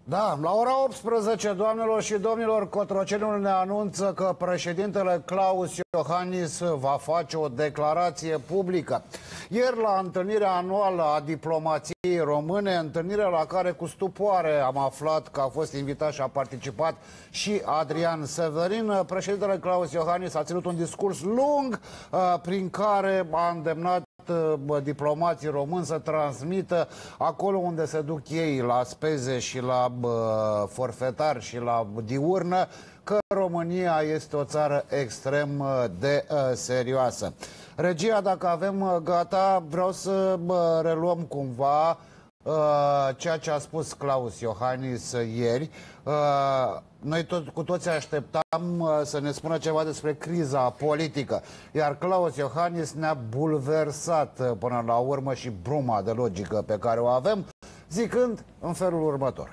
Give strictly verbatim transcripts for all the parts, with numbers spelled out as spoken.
Da, la ora optsprezece, doamnelor și domnilor, Cotrocenul ne anunță că președintele Klaus Iohannis va face o declarație publică. Ieri, la întâlnirea anuală a diplomației române, întâlnire la care cu stupoare am aflat că a fost invitat și a participat și Adrian Severin, președintele Klaus Iohannis a ținut un discurs lung prin care a îndemnat diplomații români să transmită acolo unde se duc ei la speze și la bă, forfetar și la diurnă că România este o țară extrem de uh, serioasă. Regia, dacă avem gata, vreau să bă, reluăm cumva uh, ceea ce a spus Klaus Iohannis ieri. Uh, Noi tot, cu toții așteptam uh, să ne spună ceva despre criza politică, iar Klaus Iohannis ne-a bulversat uh, până la urmă și bruma de logică pe care o avem, zicând în felul următor.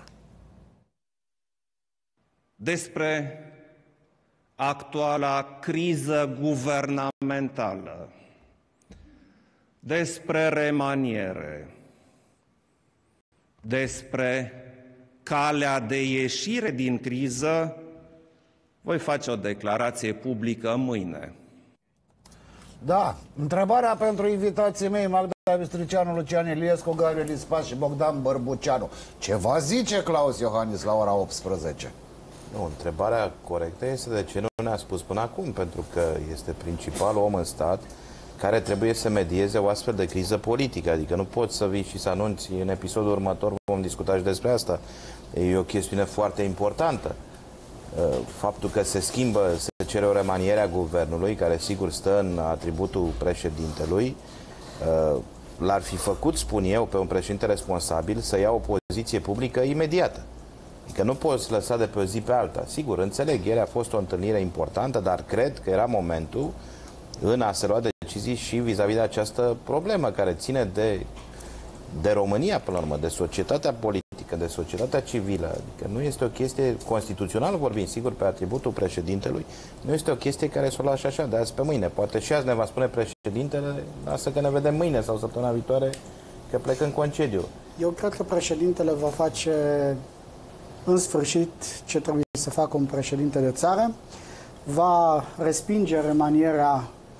Despre actuala criză guvernamentală, despre remaniere, despre calea de ieșire din criză, voi face o declarație publică mâine. Da, întrebarea pentru invitații mei, Magda Bistricianu, Lucian Iliescu, Gabriel Ispas și Bogdan Bărbuceanu. Ce va zice Klaus Iohannis la ora optsprezece? Nu, întrebarea corectă este de ce nu ne-a spus până acum, pentru că este principalul om în stat care trebuie să medieze o astfel de criză politică. Adică nu poți să vii și să anunți în episodul următor, vom discuta și despre asta. E o chestiune foarte importantă. Faptul că se schimbă, se cere o remaniere a guvernului, care sigur stă în atributul președintelui, l-ar fi făcut, spun eu, pe un președinte responsabil să ia o poziție publică imediată. Adică nu poți lăsa de pe o zi pe alta. Sigur, înțeleg, ieri a fost o întâlnire importantă, dar cred că era momentul în a se lua decizii și vis-a-vis de această problemă care ține de, de România, până la urmă, de societatea politică, de societatea civilă. Adică nu este o chestie constituțională, vorbim sigur pe atributul președintelui, nu este o chestie care să o lași așa de azi pe mâine. Poate și azi ne va spune președintele, lasă că ne vedem mâine sau săptămâna viitoare, că plec în concediu. Eu cred că președintele va face în sfârșit ce trebuie să facă un președinte de țară, va respinge remanierea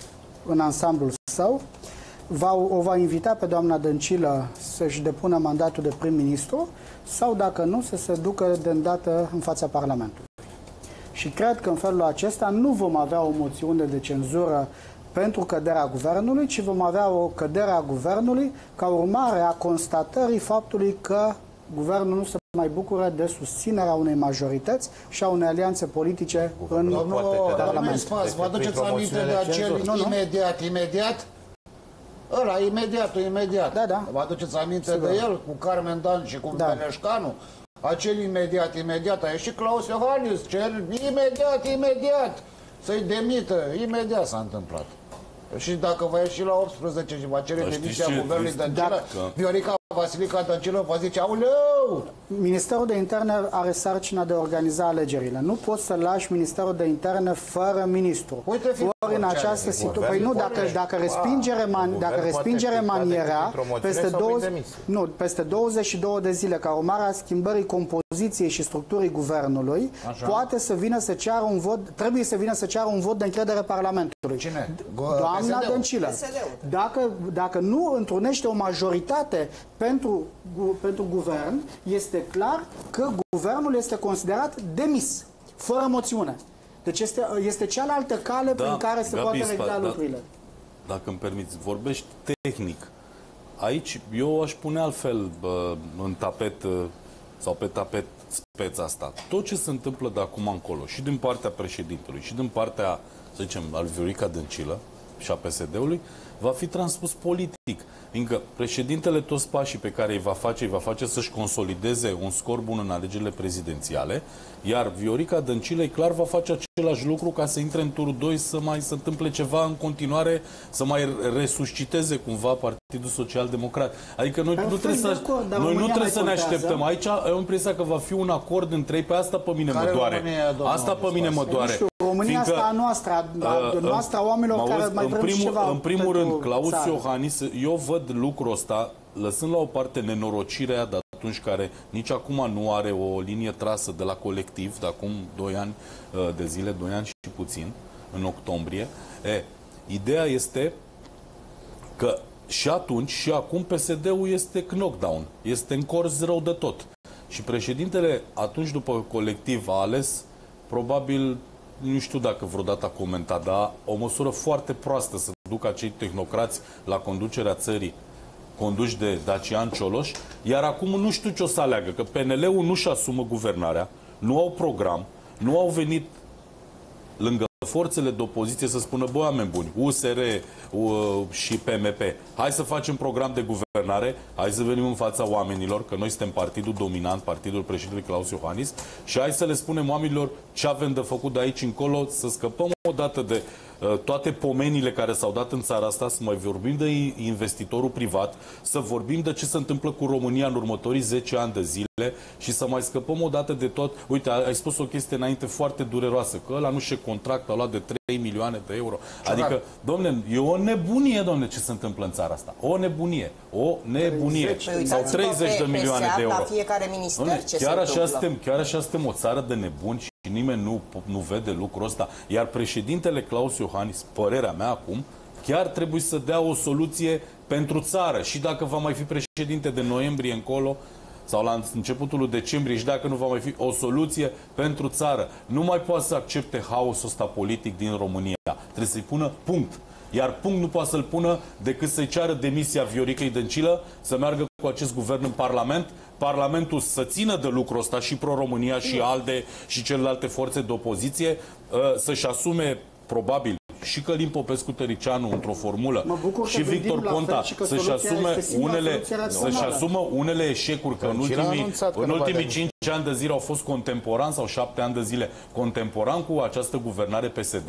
în ansamblul său, va, o va invita pe doamna Dăncilă să-și depună mandatul de prim-ministru sau, dacă nu, să se ducă de îndată în fața Parlamentului. Și cred că în felul acesta nu vom avea o moțiune de cenzură pentru căderea guvernului, ci vom avea o cădere a guvernului ca urmare a constatării faptului că guvernul nu se mai bucură de susținerea unei majorități și a unei alianțe politice în Parlament. Vă aduceți aminte de acel imediat, imediat? Ăla, imediatul, imediat. Da, da. Vă aduceți aminte Sigur. de el, cu Carmen Dan și cu da. Beneșcanu? Acel imediat, imediat. A ieșit Klaus Iohannis, cer imediat, imediat să-i demită. Imediat s-a întâmplat. Și dacă va ieși la optsprezece și va cere demisia guvernului Dăncilă, Viorica Vasilica Dăncilă va zice, auleu! Ministerul de Interne are sarcina de a organiza alegerile. Nu poți să lași Ministerul de Interne fără ministru. Uite, ori în această situație. Păi nu, dacă, dacă respinge, reman, dacă respinge remanierea, peste, douăzeci, nu, peste douăzeci și două de zile, ca urmare a schimbării compoziției și structurii guvernului, Așa. poate să vină să ceară un vot, trebuie să vină să ceară un vot de încredere Parlamentului. Cine? Doamna Dăncilă. Dacă, dacă nu întrunește o majoritate pentru, pentru guvern, este clar că guvernul este considerat demis, fără moțiune. Deci este, este cealaltă cale da, prin care se Gabi, poate regla da, lucrurile. Dacă îmi permiți, vorbești tehnic. Aici eu aș pune altfel bă, în tapet sau pe tapet speța asta. Tot ce se întâmplă de acum încolo, și din partea președintelui, și din partea, să zicem, al Viorica Dăncilă și a P S D-ului, va fi transpus politic. Fiindcă președintele toți pașii pe care îi va face, îi va face să-și consolideze un scor bun în alegerile prezidențiale, iar Viorica Dăncilă clar va face același lucru ca să intre în turul doi, să mai se întâmple ceva în continuare, să mai resusciteze cumva Partidul Social Democrat. Adică noi nu trebuie să, acord, noi nu trebuie să ne așteptăm. Aici am impresia că va fi un acord între ei, pe asta pe mine care mă doare. România, asta pe mine mă doare. România asta a noastră, a noastră, a oamenilor care mai vrem și ceva. În primul rând, Klaus Iohannis, eu văd lucrul ăsta, lăsând la o parte nenorocirea de atunci, care nici acum nu are o linie trasă de la colectiv, de acum doi ani de zile, doi ani și puțin, în octombrie. E, ideea este că și atunci și acum P S D-ul este knockdown, este în corz rău de tot. Și președintele, atunci după colectiv, a ales, probabil, nu știu dacă vreodată a comentat, dar o măsură foarte proastă să ducă acei tehnocrați la conducerea țării, conduși de Dacian Cioloș, iar acum nu știu ce o să aleagă, că P N L-ul nu-și asumă guvernarea, nu au program, nu au venit lângă forțele de opoziție să spună, băi, oameni buni, U S R uh, și P M P, hai să facem program de guvernare, hai să venim în fața oamenilor, că noi suntem partidul dominant, partidul președintelui Klaus Iohannis, și hai să le spunem oamenilor ce avem de făcut de aici încolo, să scăpăm odată de uh, toate pomenile care s-au dat în țara asta, să mai vorbim de investitorul privat, să vorbim de ce se întâmplă cu România în următorii zece ani de zile și să mai scăpăm odată de tot. Uite, ai spus o chestie înainte foarte dureroasă, că ăla nu și contract a luat de trei milioane de euro. Adică, domne, e o nebunie, domne, ce se întâmplă în țara asta. O nebunie. O nebunie. Sau treizeci de milioane de euro. La fiecare minister, domne, ce chiar, se așa suntem, chiar așa suntem o țară de nebuni și nimeni nu, nu vede lucrul ăsta. Iar președintele Klaus Iohannis, părerea mea acum, chiar trebuie să dea o soluție pentru țară. Și dacă va mai fi președinte de noiembrie încolo, sau la începutul lui decembrie, și dacă nu va mai fi o soluție pentru țară. Nu mai poate să accepte haosul ăsta politic din România. Trebuie să-i pună punct. Iar punct nu poate să-l pună decât să-i ceară demisia Vioricăi Dăncilă, să meargă cu acest guvern în Parlament, Parlamentul să țină de lucrul ăsta, și Pro-România și ALDE și celelalte forțe de opoziție, să-și asume, probabil, și Călin Popescu-Tăricianu într-o formulă și Victor Ponta să-și asume unele, să-și asumă unele eșecuri, că în ultimii, în ultimii cinci ani de zile au fost contemporani, sau șapte ani de zile contemporani cu această guvernare P S D,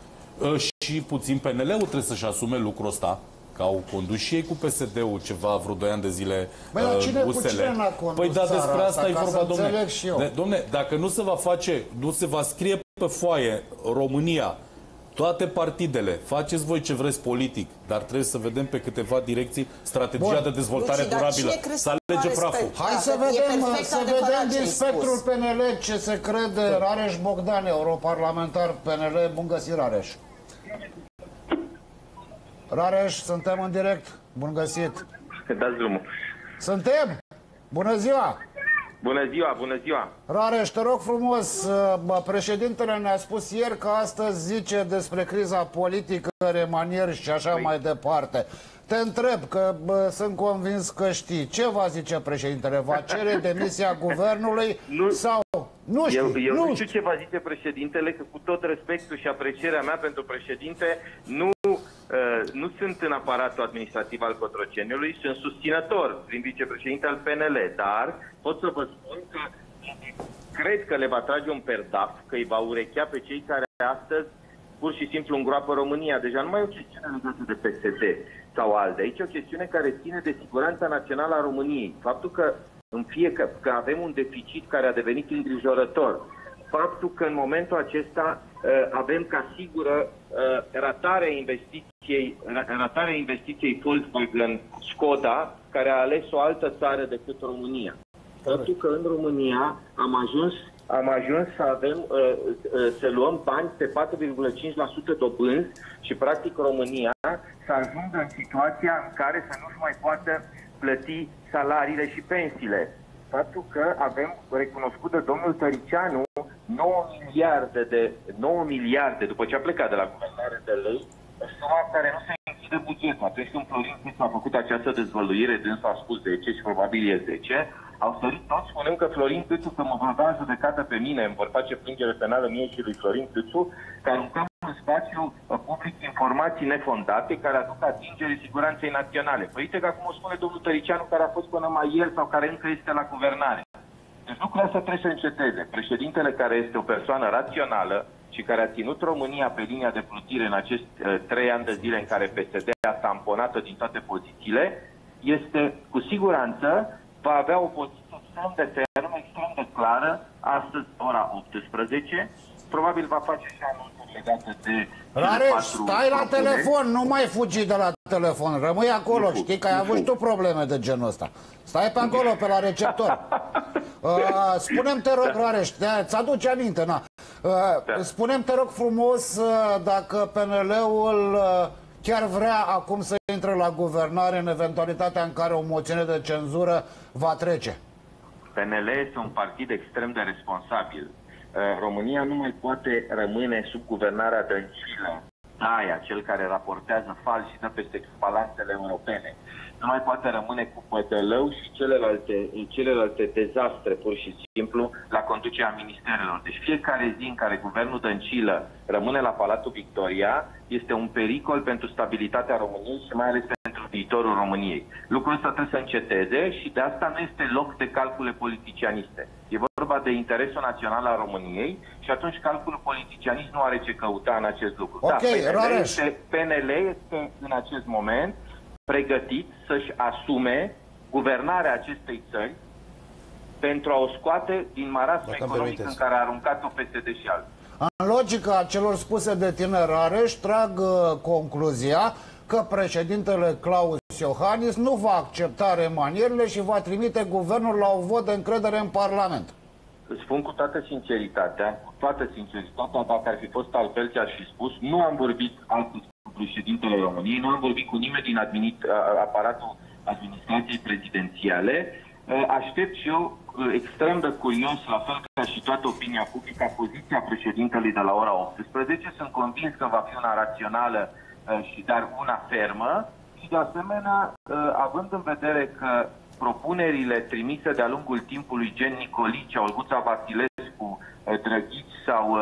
și puțin P N L-ul trebuie să-și asume lucrul ăsta, că au condus și ei cu P S D-ul ceva, vreo doi ani de zile, Băi, uh, cine, U S L. Păi da, despre asta e vorba, domne. De, domne, dacă nu se va face, nu se va scrie pe foaie România, toate partidele, faceți voi ce vreți politic, dar trebuie să vedem pe câteva direcții strategia Bun. de dezvoltare Luci, durabilă. Să alege praful. Hai să vedem, să vedem din spectrul P N L ce se crede Rareș Bogdan, europarlamentar P N L. Bun găsit, Rareș. Rareș, suntem în direct. Bun găsit. Dați drumul. Suntem? Bună ziua! Bună ziua, bună ziua! Rareș, te rog frumos, președintele ne-a spus ieri că astăzi zice despre criza politică, remanieri și așa păi. mai departe. Te întreb, că bă, sunt convins că știi. Ce va zice președintele? Va cere demisia guvernului nu, sau... Nu știu, eu, eu nu, nu știu ce va zice președintele, că cu tot respectul și aprecierea mea pentru președinte, nu, uh, nu sunt în aparatul administrativ al Cotroceniului, sunt susținător prin vicepreședinte al P N L, dar pot să vă spun că cred că le va trage un perdaf, că îi va urechea pe cei care astăzi pur și simplu îngroapă România. Deja nu mai e o chestiune legată de P S D sau ALDE. Aici e o chestiune care ține de siguranța națională a României. Faptul că în fiecare, că avem un deficit care a devenit îngrijorător. Faptul că în momentul acesta uh, avem ca sigură uh, ratarea investiției, ratarea investiției Volkswagen Skoda, care a ales o altă țară decât România. Faptul că în România am ajuns am ajuns să avem, uh, uh, să luăm bani pe patru virgulă cinci la sută dobânzi și practic România să ajungă în situația în care să nu-și mai poată plăti salariile și pensiile. Faptul că avem recunoscut de domnul Tăricianu nouă miliarde de nouă miliarde după ce a plecat de la guvernare de lei, suma care nu se închide bugetul. Atunci când Florin Câțu a făcut această dezvăluire, dânsul a spus zece și probabil e zece, au sărit toți spunând că Florin Câțu, că mă va da judecată pe mine, îmi vor face plângere penală mie și lui Florin Câțu, că aruncăm în spațiu public informații nefondate care aduc atingere siguranței naționale. Păi uite că acum o spune domnul Tăricianu, care a fost până mai ieri sau care încă este la guvernare. Deci lucrurile astea trebuie să înceteze. Președintele, care este o persoană rațională și care a ținut România pe linia de plutire în acești uh, trei ani de zile în care P S D a tamponat-o din toate pozițiile, este cu siguranță va avea o poziție extrem de fermă, extrem de clară, astăzi ora optsprezece, probabil va face și anunțuri legate de... Rareș, stai la telefon, nu mai fugi de la telefon, rămâi acolo, nu știi că ai avut și tu probleme de genul ăsta. Stai pe acolo, pe la receptor. uh, Spune-mi, te rog, Rareș, ți aduce aminte, na. Uh, da. Spune-mi, te rog frumos, uh, dacă P N L-ul uh, chiar vrea acum să intre la guvernare în eventualitatea în care o moțiune de cenzură va trece. P N L este un partid extrem de responsabil. România nu mai poate rămâne sub guvernarea Dăncilă, Daia, cel care raportează fals și dă peste balanțele europene. Nu mai poate rămâne cu Pădălău și celelalte, celelalte dezastre, pur și simplu, la conducerea ministerelor. Deci fiecare zi în care guvernul Dăncilă rămâne la Palatul Victoria este un pericol pentru stabilitatea României și mai ales pentru viitorul României. Lucrul ăsta trebuie să înceteze și de asta nu este loc de calcule politicianiste. E vorba de interesul național al României și atunci calculul politicianist nu are ce căuta în acest lucru. Okay, da, P N L este, P N L este în acest moment pregătit să-și asume guvernarea acestei țări pentru a o scoate din marasmul economic în care a aruncat-o P S D și alții. În logica celor spuse de tine, Rareș, trag uh, concluzia că președintele Klaus Iohannis nu va accepta remanierile și va trimite guvernul la un vot de încredere în Parlament. Îți spun cu toată sinceritatea, cu toată sinceritatea, dacă ar fi fost altfel ce aș fi spus, nu am vorbit astăzi cu președintele României, nu am vorbit cu nimeni din administ aparatul administrației prezidențiale. Aștept și eu, extrem de curios, la fel ca și toată opinia publică, poziția președintelui de la ora optsprezece. Sunt convins că va fi una rațională și dar una fermă și de asemenea, având în vedere că propunerile trimise de-a lungul timpului gen Nicolici, Olguța Vasilescu, Drăghici sau,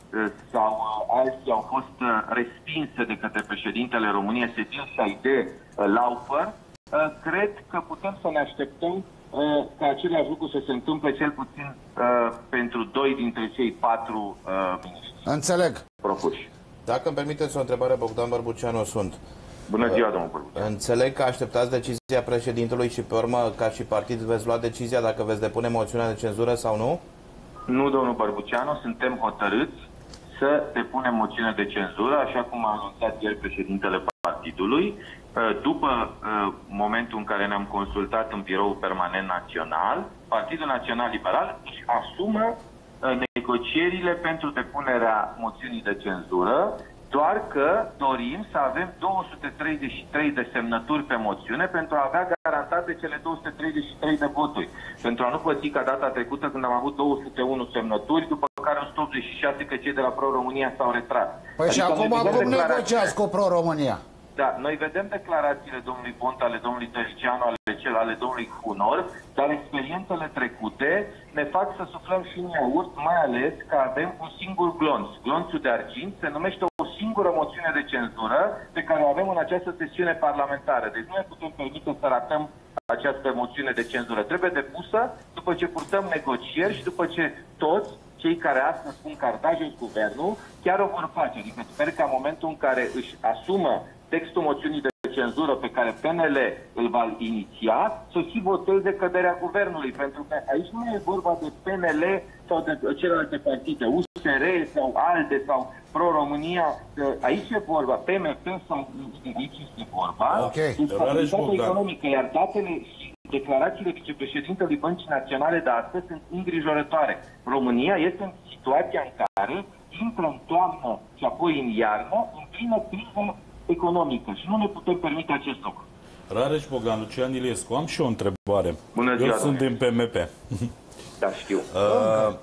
sau alții au fost respinse de către președintele României, Sedil și de Laufer, cred că putem să ne așteptăm ca același lucru să se întâmple cel puțin pentru doi dintre cei patru miniștri. Înțeleg. Propuși. Dacă îmi permiteți o întrebare, Bogdan Bărbuceanu sunt. Bună ziua, domnul Bărbuceanu. Înțeleg că așteptați decizia președintelui și pe urmă, ca și partid, veți lua decizia dacă veți depune moțiunea de cenzură sau nu? Nu, domnul Bărbuceanu, suntem hotărâți să depunem moțiune de cenzură, așa cum a anunțat ieri președintele partidului, după momentul în care ne-am consultat în Biroul Permanent Național. Partidul Național Liberal își asumă negocierile pentru depunerea moțiunii de cenzură, doar că dorim să avem două sute treizeci și trei de semnături pe moțiune pentru a avea garantate cele două sute treizeci și trei de voturi. Pentru a nu păți ca data trecută când am avut două sute unu semnături, după care o sută optzeci și șase că cei de la Pro-România s-au retras. Păi adică și acum cum negociați cu Pro-România? Da, noi vedem declarațiile domnului Ponta, ale domnului Tăricianu, ale cel ale domnului Hunor, dar experiențele trecute ne fac să suflăm și în iaurt, mai ales că avem un singur glonț. Glonțul de argint se numește o singură moțiune de cenzură pe care o avem în această sesiune parlamentară. Deci nu ne putem permite să ratăm această moțiune de cenzură. Trebuie depusă după ce purtăm negocieri și după ce toți cei care astăzi spun că ar da jos guvernul chiar o vor face. Adică sper că în momentul în care își asumă textul moțiunii de cenzură pe care P N L îl va iniția, să și voteze căderea guvernului. Pentru că aici nu e vorba de P N L sau de celelalte partide, U S R sau ALDE sau Pro-România. Aici e vorba, P M P sau aici este vorba okay. de stabilitate economică, iar datele și declarațiile vicepreședintelui Băncii Naționale de astăzi sunt îngrijorătoare. România este în situația în care intră în toamnă și apoi în iarnă în plină criză economică și nu ne putem permite acest lucru. Rareș Bogdan, Lucian Iliescu, am și o întrebare. Bună ziua, Eu sunt din P M P. Da, știu. Uh,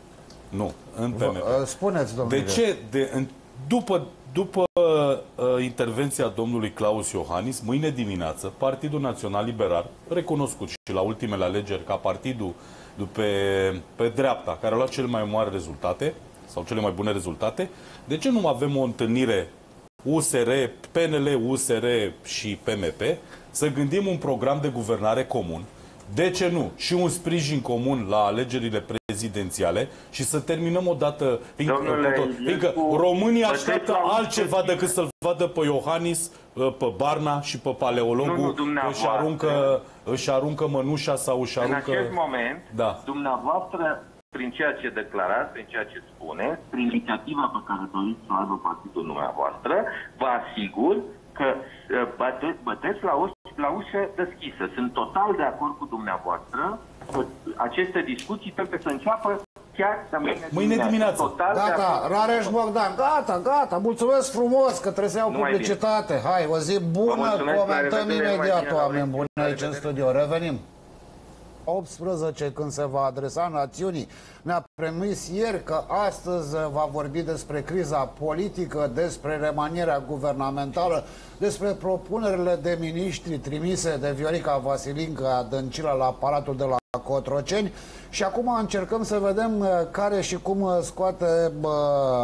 nu, în P M P. Spuneți, domnule. De ce, de, în, după, după uh, intervenția domnului Klaus Iohannis, mâine dimineață, Partidul Național Liberal, recunoscut și la ultimele alegeri ca partidul pe, pe dreapta, care a luat cele mai mari rezultate, sau cele mai bune rezultate, de ce nu avem o întâlnire U S R, P N L, U S R și P M P, să gândim un program de guvernare comun, de ce nu, și un sprijin comun la alegerile prezidențiale și să terminăm odată, fiindcă România așteaptă altceva decât să-l vadă pe Iohannis, pe Barna și pe Paleologul, nu, nu, își, aruncă, își aruncă mănușa sau își aruncă... În acest moment, da. dumneavoastră prin ceea ce declarați, prin ceea ce spuneți, prin inițiativa pe care doriți să o aibă partidul dumneavoastră, vă asigur că bate, băteți la, uș, la ușă deschisă. Sunt total de acord cu dumneavoastră că aceste discuții trebuie să înceapă chiar de mâine, mâine dimineață. Total Gata, Rareș Bogdan, gata, gata, mulțumesc frumos că trebuie să iau Numai publicitate. bine. Hai, o zi bună, comentăm imediat, oameni buni, aici în revedere. studio. Revenim. optsprezece, când se va adresa națiunii, ne-a promis ieri că astăzi va vorbi despre criza politică, despre remanierea guvernamentală, despre propunerile de miniștri trimise de Viorica Vasilincă Dăncilă la Palatul de la Cotroceni. Și acum încercăm să vedem care și cum scoate bă,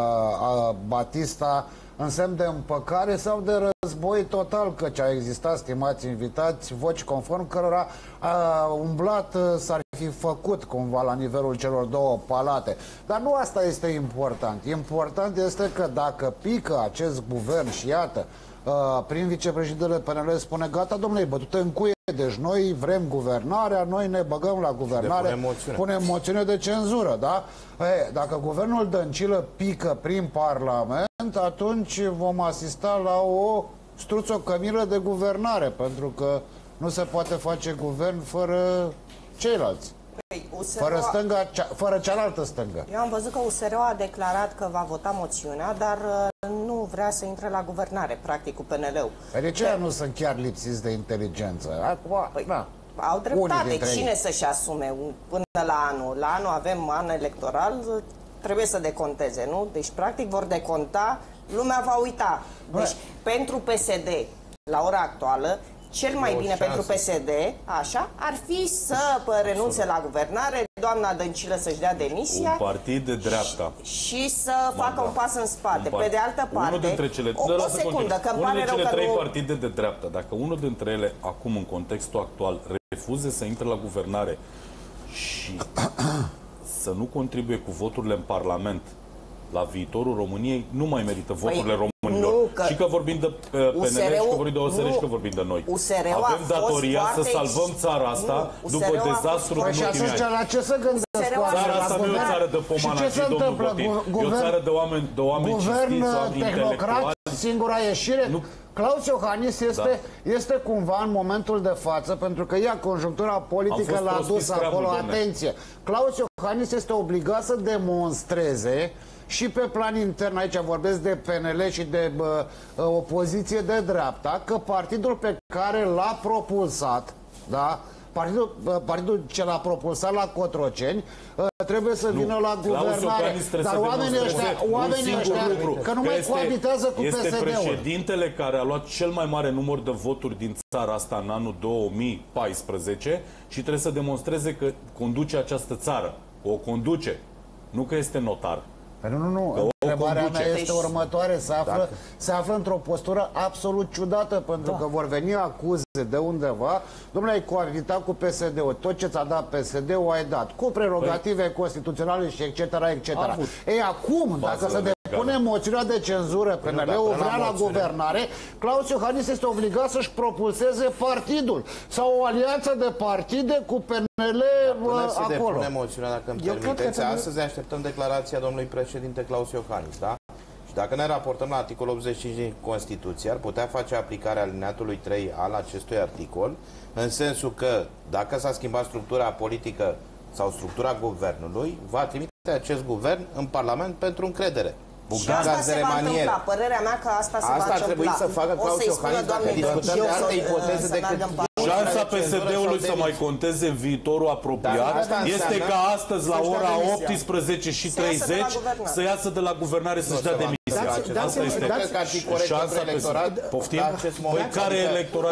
a, Batista în semn de împăcare sau de război total, căci a existat, stimați invitați, voci conform cărora a umblat s-ar fi făcut cumva la nivelul celor două palate. Dar nu asta este important. Important este că dacă pică acest guvern și iată, prin vicepreședintele P N L spune gata, domnule, bătute în cuie, deci noi vrem guvernarea, noi ne băgăm la guvernare, punem moțiune. punem moțiune de cenzură, da? E, dacă guvernul Dăncilă pică prin Parlament, atunci vom asista la o struțocămilă de guvernare, pentru că nu se poate face guvern fără ceilalți. Păi, U S R-ul Fără stânga, cea, fără cealaltă stângă. Eu am văzut că U S R-ul a declarat că va vota moțiunea, dar uh, nu vrea să intre la guvernare, practic, cu P N L-ul. Păi de ce de... nu sunt chiar lipsiți de inteligență? Acum, păi, da. Au dreptate. Cine ei. să-și asume până la anul? La anul avem an electoral, trebuie să deconteze, nu? Deci, practic, vor deconta, lumea va uita. Deci, Bă. pentru P S D, la ora actuală, cel mai bine șansă. pentru P S D, așa, ar fi să renunțe la guvernare, doamna Dăncilă să-și dea demisia. Un partid de dreapta. Și, și să facă da. un pas în spate. Pe de altă parte, unul dintre cele, o, o secundă, că îmi pare rău cele că trei nu... partide de dreapta, dacă unul dintre ele, acum, în contextul actual, refuze să intre la guvernare și să nu contribuie cu voturile în Parlament la viitorul României, nu mai merită voturile păi, românilor. Nu, că și că vorbim de uh, P N L, și că vorbim de O S R, și că vorbim de noi. Avem datoria să salvăm țara asta nu, după dezastru din ultimii ani. La ce să gândesc? Țara asta nu e o țară de pomanagii, domnul Botin. E o țară de oameni, de oameni cinstiți, oameni intelectuali. Singura ieșire? Nu. Klaus Iohannis este, da. este cumva în momentul de față, pentru că ea, conjunctura politică l-a dus acolo, atenție. Klaus Iohannis este obligat să demonstreze și pe plan intern, aici vorbesc de P N L și de bă, opoziție de dreapta, că partidul pe care l-a propulsat, da, partidul, partidul ce l-a propulsat la Cotroceni, trebuie să vină nu. la guvernare. Dar oamenii ăștia, oamenii ăștia lucru, că nu că mai este, coabitează cu P S D-ul. Este președintele care a luat cel mai mare număr de voturi din țara asta în anul două mii paisprezece și trebuie să demonstreze că conduce această țară. O conduce, nu că este notar. Nu, nu, nu. Întrebarea mea este următoare. Se află, se află într-o postură absolut ciudată, pentru da. că vor veni acuze de undeva. Dom'le, ai coabitat cu P S D-ul. Tot ce ți-a dat P S D-ul ai dat. Cu prerogative păi, constituționale și et cetera, et cetera. Ei, acum, dacă se depune moțiunea de cenzură, P N L-ul vrea la guvernare, Klaus Iohannis este obligat să-și propulseze partidul. Sau o alianță de partide cu P N L da, acolo. Până se depune moțiunea, dacă îmi permiteți, astăzi așteptăm declarația domnului președinte Klaus Iohannis, da? Și dacă ne raportăm la articolul optzeci și cinci din Constituție, ar putea face aplicarea alineatului trei al acestui articol, în sensul că, dacă s-a schimbat structura politică sau structura guvernului, va trimite acest guvern în Parlament pentru încredere. Și asta se va întâmpla. Părerea mea că asta se asta va întâmpla. Asta ar trebui să facă Klaus Iohannis, dacă discutăm de alte ipoteze decât... Șansa P S D-ului să mai conteze în viitorul apropiat este ca astăzi la ora optsprezece și treizeci să iasă de la guvernare să-și dea demisia. Asta este șansa P S D. Poftim? Păi care electorat?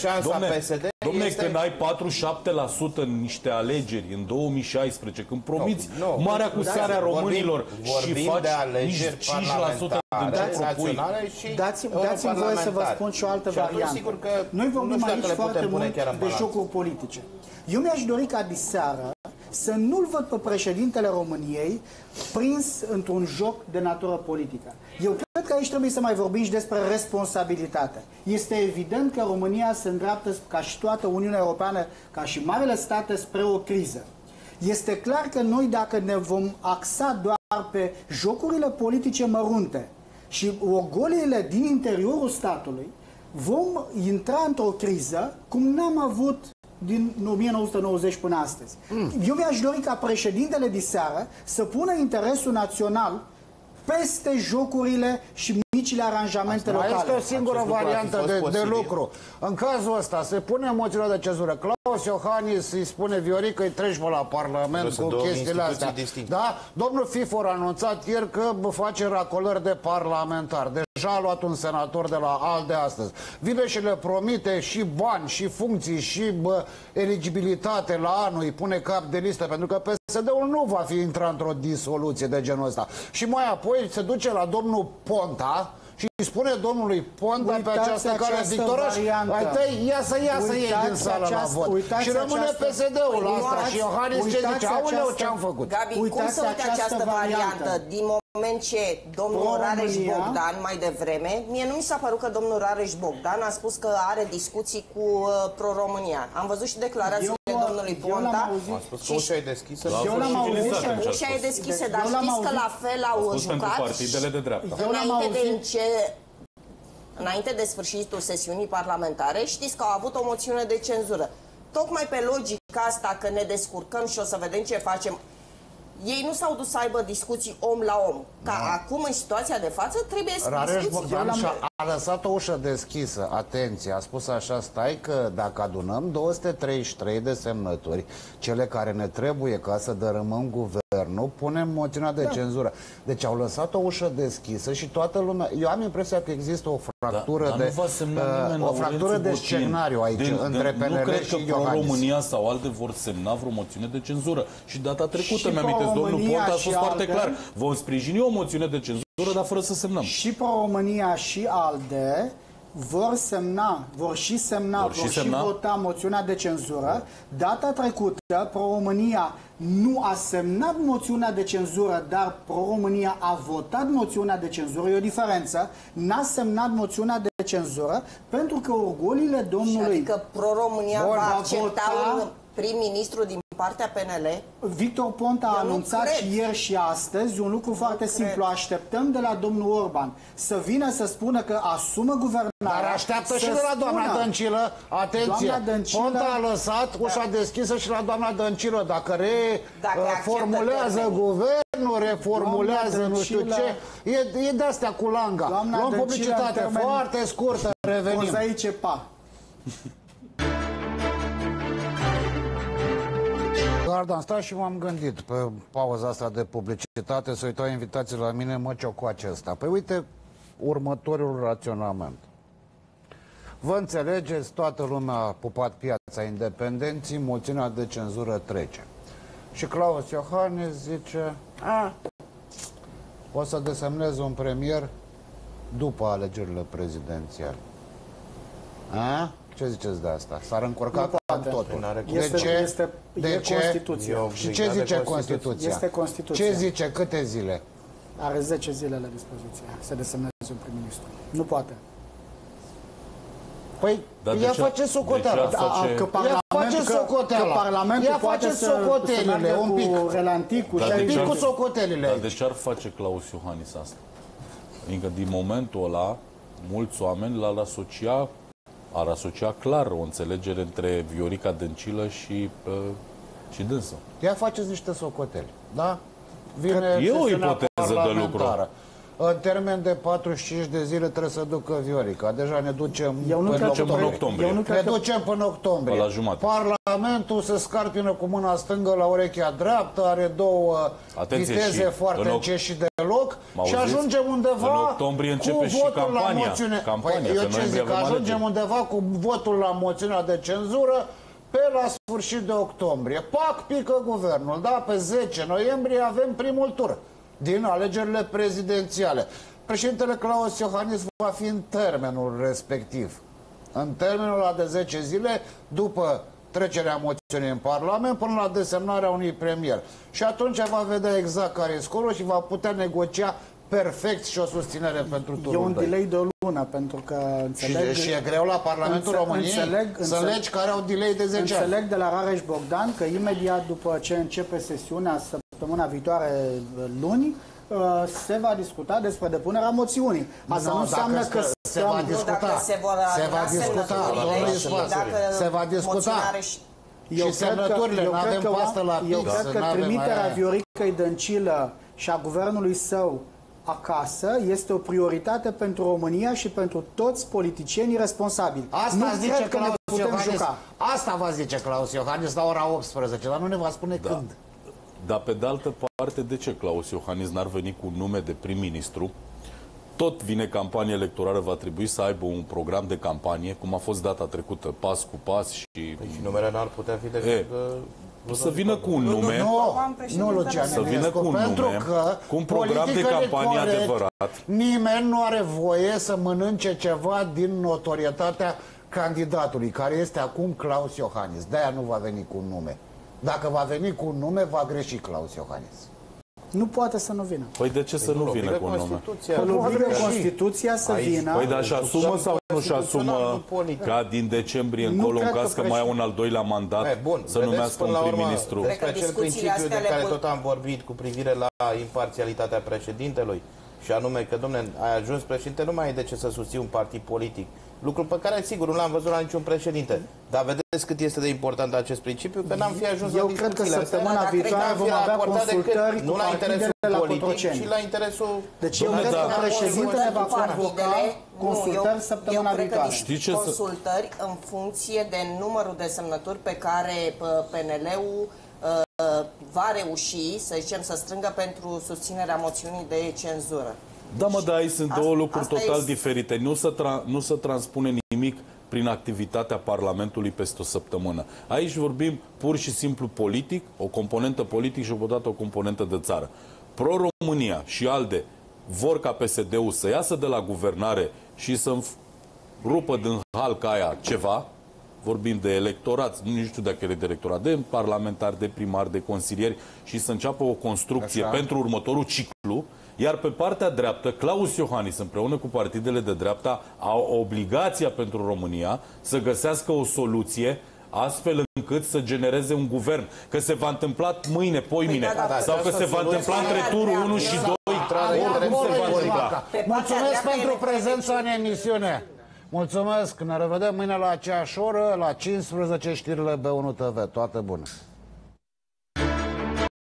Dom'le, când ai patruzeci și șapte la sută în niște alegeri în două mii șaisprezece, când promiți marea acuzare a românilor și faci nici cinci la sută din ce propui. Dați-mi voie să vă spun și o altă variantă. Noi vorbim aici foarte mult de jocuri politice. Eu mi-aș dori ca diseară să nu-l văd pe președintele României prins într-un joc de natură politică. Eu cred că aici trebuie să mai vorbim și despre responsabilitate. Este evident că România se îndreaptă, ca și toată Uniunea Europeană, ca și marele state, spre o criză. Este clar că noi, dacă ne vom axa doar pe jocurile politice mărunte și ogoliile din interiorul statului, vom intra într-o criză cum n-am avut din o mie nouă sute nouăzeci până astăzi. Mm. Eu mi-aș dori ca președintele diseară să pună interesul național peste jocurile și micile aranjamente Asta locale. este o singură Acest variantă de, de lucru. În cazul ăsta se pune moțiunea de cenzură. Claus Iohannis îi spune Viorică, îi treci pe la Parlament cu chestiile astea. Da? Domnul Fifor a anunțat ieri că face racolări de parlamentar. Deja a luat un senator de la ALDE astăzi. Vine și le promite și bani, și funcții, și bă, eligibilitate la anul, îi pune cap de listă, pentru că P S D-ul nu va fi intrat într-o disoluție de genul ăsta. Și mai apoi se duce la domnul Ponta și îi spune domnului Ponta pe această care victoraș, ai tăi, ia să ia să iei din sală la vot. Și rămâne P S D-ul la asta și Iohannis ce zice, aoleu, ce-am făcut? Gabi, cum să uite această variantă? Din moment ce domnul Rareș Bogdan, mai devreme, mie nu mi s-a părut că domnul Rareș Bogdan a spus că are discuții cu uh, Pro-România. Am văzut și declarațiile domnului Ponta. A spus că ușa e deschisă. Eu l-am auzit. Ușa e deschisă, dar știți că la fel au jucat partidele de dreapta. înainte de înce... înainte de sfârșitul sesiunii parlamentare, știți că au avut o moțiune de cenzură. Tocmai pe logica asta că ne descurcăm și o să vedem ce facem. Ei nu s-au dus să aibă discuții om la om. Ca no. acum, în situația de față, trebuie să Rareș Bogdan a lăsat o ușă deschisă. Atenție, a spus așa, stai că dacă adunăm două sute treizeci și trei de semnături, cele care ne trebuie ca să dărâmăm guvernul, punem moțiunea de da. cenzură. Deci au lăsat o ușă deschisă și toată lumea... Eu am impresia că există o fractură da, de uh, o fractură de scenariu aici, de, între de, P N L nu cred și că Iohannis. România sau alte vor semna vreo moțiune de cenzură. Și data trecută, mi-amintesc, domnul Ponta a spus foarte clar, vom sprijini o moțiune de cenzură, dar fără să semnăm. Și Pro-România și ALDE vor semna, vor și semna, vor, vor și, semna? și vota moțiunea de cenzură. Data trecută, Pro-România nu a semnat moțiunea de cenzură, dar Pro-România a votat moțiunea de cenzură. E o diferență. N-a semnat moțiunea de cenzură pentru că orgolile domnului... Și adică Pro-România va accepta un prim-ministru din partea P N L? Victor Ponta a anunțat și ieri și astăzi un lucru foarte simplu. Așteptăm de la domnul Orban să vină să spună că asumă guvernarea. Dar așteaptă și de la doamna Dăncilă. Atenție, Dăncilă, Ponta a lăsat ușa da. deschisă și la doamna Dăncilă. Dacă reformulează guvernul, reformulează nu știu ce, e, e de-astea cu langa. Doamna Luăm Dăncilă, publicitate termen... foarte scurtă, revenim. Mozaice, pa! Garda, am stat și m-am gândit pe pauza asta de publicitate să uitau invitații la mine, mă, ce-o cu acesta. Păi uite următorul raționament. Vă înțelegeți, toată lumea a pupat piața independenții, moțiunea de cenzură trece. Și Claus Iohannis zice, a, o să desemnez un premier după alegerile prezidențiale. A? Ce ziceți de asta? S-ar încurca cam totul. Este, de ce? Este, de e ce? Constituția. Și ce zice Constituția? Este Constituția. Ce zice? Câte zile? Are zece zile la dispoziție să desemneze un prim-ministru. Nu poate. Păi, dar ea face socoteala. Face... Că Parlamentul, că, că Parlamentul ea poate face să, socotelile, să un pic. Cu relantic, cu, un pic cu socotelile. Dar de ce ar face Claus Iohannis asta? Adică din momentul ăla, mulți oameni l-ar asocia, ar asocia clar o înțelegere între Viorica Dăncilă și, uh, și dânsă. Ea face niște socoteli, da? Vine e o ipoteză de lucru. În termen de patruzeci și cinci de zile trebuie să ducă Viorica. Deja ne ducem Eu nu până octombrie. octombrie. Eu nu ne ducem până octombrie. La jumate. Parlamentul se scarpină cu mâna stângă la urechea dreaptă, are două Atenție, viteze și foarte încet și deloc și ajungem undeva în octombrie începe cu votul și campania. la moțiune. Campania, păi, eu ce zic, că ajungem undeva cu votul la moțiunea de cenzură pe la sfârșit de octombrie. Pac, pică guvernul, da? Pe zece noiembrie avem primul tur din alegerile prezidențiale. Președintele Claus Iohannis va fi în termenul respectiv. În termenul ăla de zece zile, după trecerea moțiunii în Parlament, până la desemnarea unui premier. Și atunci va vedea exact care e scorul și va putea negocia perfect și o susținere pentru turul E un delay de o lună, pentru că înțeleg... Și, și e greu la Parlamentul înțe, României înțeleg, să înțeleg, legi care au delay de zece ani. Înțeleg de la Rareș Bogdan că imediat după ce începe sesiunea săptămâna viitoare, luni, se va discuta despre depunerea moțiunii. Asta nu, nu înseamnă că se va discuta. Se, vor se va discuta. Se va discuta. Eu și semnăturile, nu avem pastă la pix. Eu cred că trimiterea Vioricăi Dăncilă și a guvernului său acasă este o prioritate pentru România și pentru toți politicienii responsabili. Asta nu zice cred că ne putem Iohannis, juca. Asta va zice Claus Iohannis la ora optsprezece, dar nu ne va spune da. când. Dar pe de altă parte, de ce Claus Iohannis n-ar veni cu un nume de prim-ministru? Tot vine campania electorală, va trebui să aibă un program de campanie, cum a fost data trecută, pas cu pas și... Păi și numele n-ar putea fi decât... Să vină cu un nume, nu, nu, Lucian, să vină cu un pentru nume, că cu un program de campanie corect, adevărat. Nimeni nu are voie să mănânce ceva din notorietatea candidatului, care este acum Claus Iohannis. De-aia nu va veni cu un nume. Dacă va veni cu un nume, va greși Claus Iohannis. Nu poate să nu vină. Păi de ce să nu vină cu un nume? Păi nu obligă Constituția să vină. Păi dar și asumă sau nu-și asumă ca din decembrie încolo, în caz că mai au un al doilea mandat, să numească un prim-ministru? Despre acel principiu de care tot am vorbit cu privire la imparțialitatea președintelui, și anume că, dom'le, ai ajuns președinte, nu mai ai de ce să susții un partid politic. Lucru pe care, sigur, nu l-am văzut la niciun președinte. Dar vedeți cât este de important acest principiu, că n-am fi ajuns Eu la cred că săptămâna viitoare vom avea consultări nu cu la interesul la politic, Cotroceni. ci la interesul... Deci eu cred că președintele va convoca consultări săptămâna viitoare. Știi ce consultări în funcție de numărul de semnături pe care P N L-ul va reuși, să zicem, să strângă pentru susținerea moțiunii de cenzură. Da, mă, dar aici sunt două lucruri total este... diferite. Nu se, tra nu se transpune nimic prin activitatea Parlamentului peste o săptămână. Aici vorbim pur și simplu politic, o componentă politic și odată o componentă de țară. Pro-România și ALDE vor ca P S D-ul să iasă de la guvernare și să rupă din halca aia ceva, vorbim de electorați, nu știu dacă e de electorat, de parlamentari, de primari, de consilieri, și să înceapă o construcție Așa. pentru următorul ciclu. Iar pe partea dreaptă, Claus Iohannis, împreună cu partidele de dreapta, au obligația pentru România să găsească o soluție astfel încât să genereze un guvern. Că se va întâmpla mâine, poimine, păi, da, da, sau că se va întâmpla între turul unu și doi, oricum se va întâmpla. Mulțumesc pentru prezența în emisiune. Mulțumesc, ne revedem mâine la aceeași oră, la cincisprezece, știrile B unu T V. Toate bune!